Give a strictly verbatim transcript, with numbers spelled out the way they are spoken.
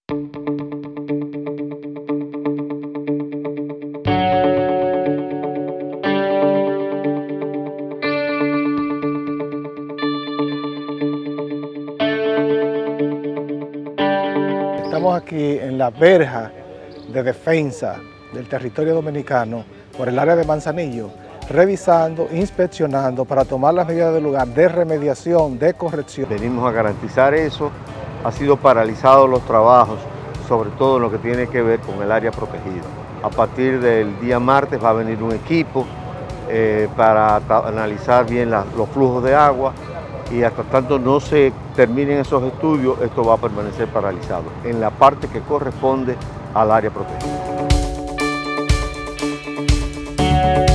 Estamos aquí en la verja de defensa del territorio dominicano por el área de Manzanillo, revisando, inspeccionando para tomar las medidas del lugar de remediación, de corrección. Venimos a garantizar eso. Ha sido paralizados los trabajos, sobre todo en lo que tiene que ver con el área protegida. A partir del día martes va a venir un equipo eh, para analizar bien la, los flujos de agua, y hasta tanto no se terminen esos estudios, esto va a permanecer paralizado en la parte que corresponde al área protegida.